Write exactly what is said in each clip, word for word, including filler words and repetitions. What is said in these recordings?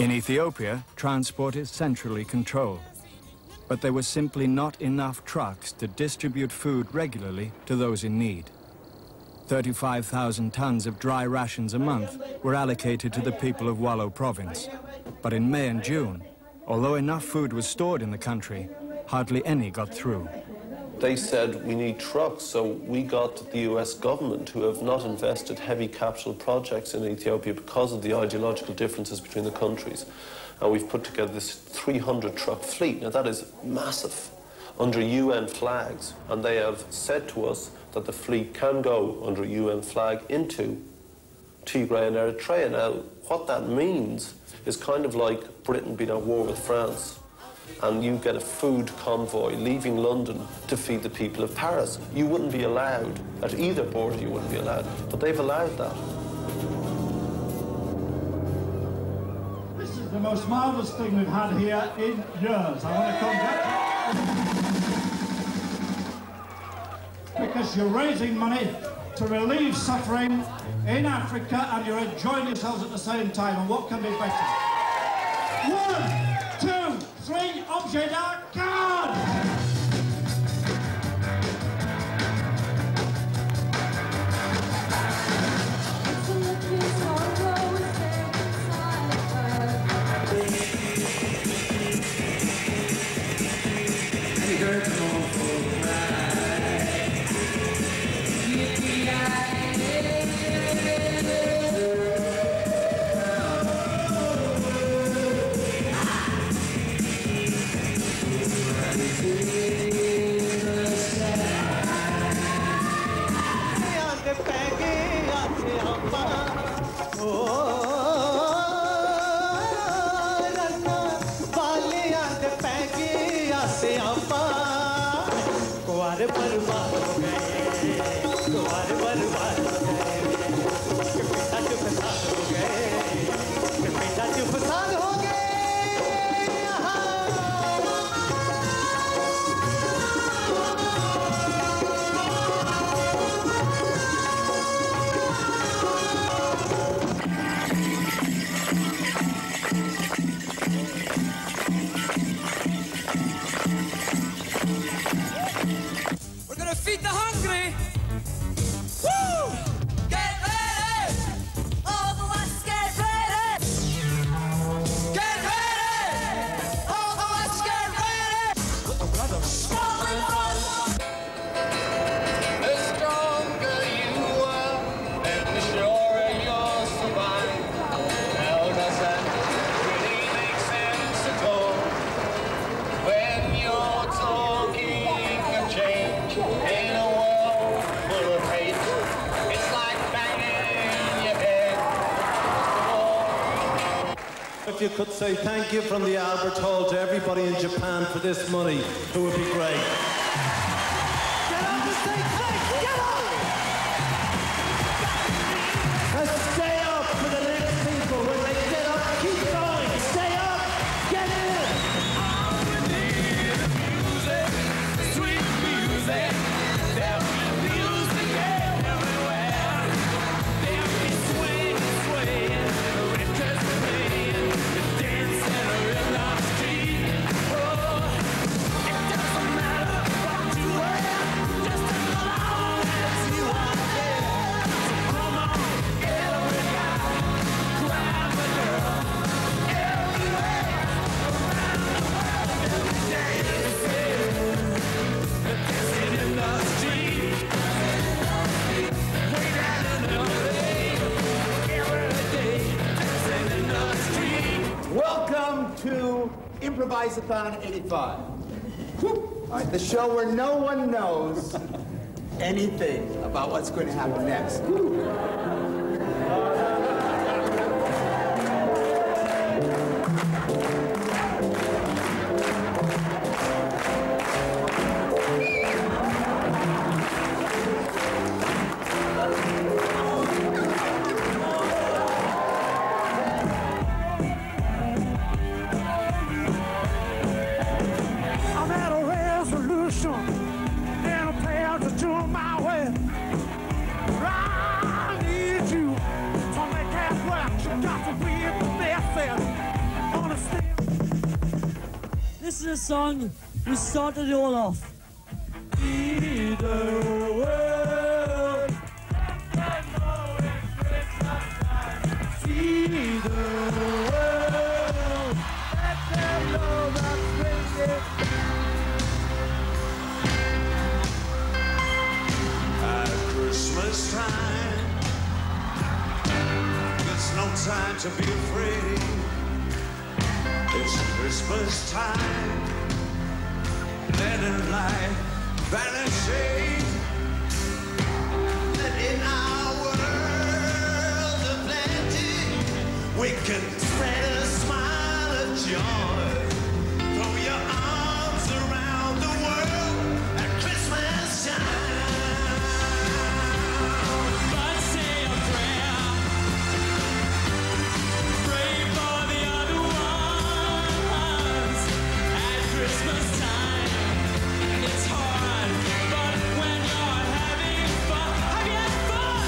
In Ethiopia, transport is centrally controlled, but there were simply not enough trucks to distribute food regularly to those in need. thirty-five thousand tons of dry rations a month were allocated to the people of Wollo province. But in May and June, although enough food was stored in the country, hardly any got through. They said we need trucks, so we got the U S government, who have not invested heavy capital projects in Ethiopia because of the ideological differences between the countries. And we've put together this three hundred truck fleet. Now that is massive, under U N flags. And they have said to us that the fleet can go under U N flag into Tigray and Eritrea. Now, what that means is kind of like Britain being at war with France, and you get a food convoy leaving London to feed the people of Paris. You wouldn't be allowed, at either border you wouldn't be allowed, but they've allowed that. This is the most marvellous thing we've had here in years. I want to congratulate you, because you're raising money to relieve suffering in Africa, and you're enjoying yourselves at the same time, and what can be better? One, two, three, objet d'arcade! If you could say thank you from the Albert Hall to everybody in Japan for this money, it would be great. Get up and say thanks! Get up! Let's stay up for the next people. When they get up, keep going. Stay up! Get in! All we need is music, sweet music. There'll be music everywhere. There'll be swing, swaying, riches playing. Welcome to Improvise-a-thon eighty-five. All right, the show where no one knows anything about what's going to happen next. listen to a song, we started it all off. See the world. See the world. Let them know that spring is. At Christmas time, there's no time to be afraid. It's Christmas time. Let it light vanishing. That in our world of plenty, we can spread a smile of joy. Throw your arms around the world at Christmas time. But say a prayer. Pray for the other ones. At Christmas time, it's hard, but when you're having fun, have you had fun?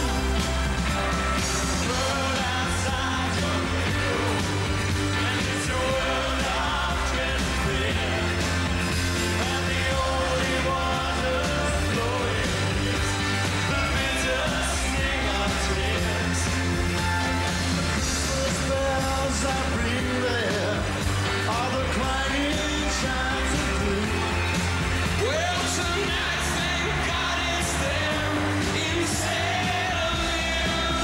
World outside your window, and it's a world of dread and fear. And the only waters flowing is the bitter sting of tears. Christmas bells that ring there are the clanging chimes of doom. Well, tonight, thank God it's them instead of you.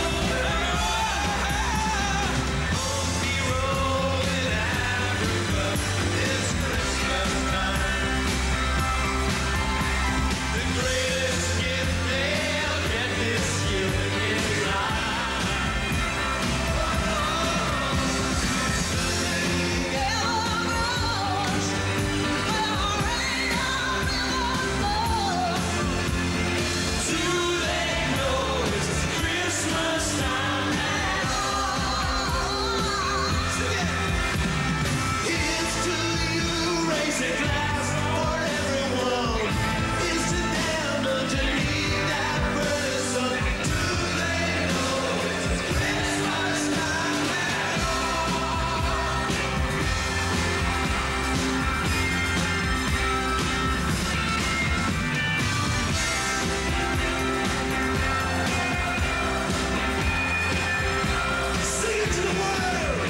He rolled in Africa, it's Christmas time. The greatest gift they'll get this year is life. Do they know it's Christmas time now? Here's to you, raise a glass for everyone. Here's to them underneath that burning sun. Do they know it's Christmas time now? Sing it to the world.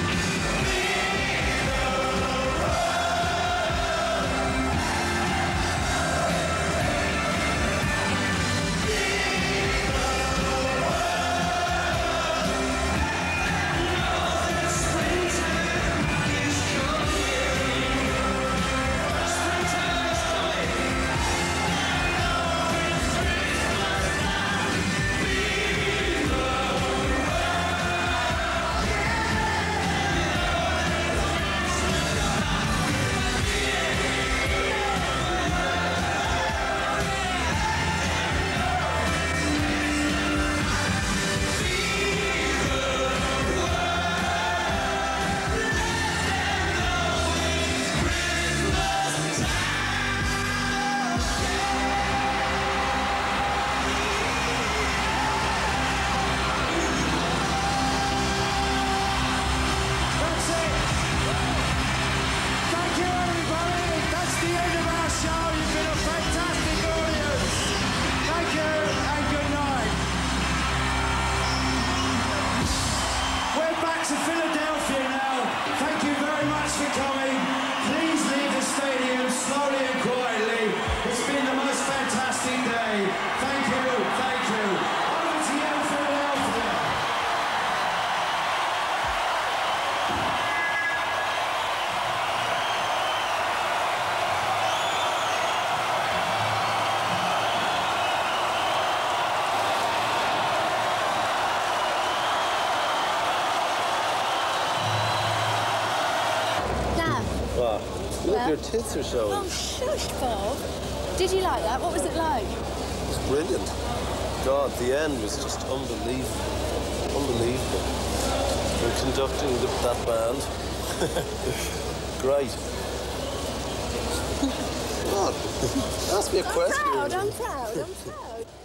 That's it. Thank you, everybody. That's the end of our show. You've been a fantastic audience. Thank you and good night. We're back to Philadelphia now. Thank you very much for coming. Please leave the stadium slowly and quietly. It's been the most fantastic day. Thank you. Thank you. Over to you, Philadelphia. Now, Wow. Look, Well. your tits are showing. oh shush, Bob. Did you like that? What was it like? It's brilliant. God, the end was just unbelievable. Unbelievable. We're conducting the, that band. Great. God, ask me a I'm question. proud, I'm proud, I'm proud.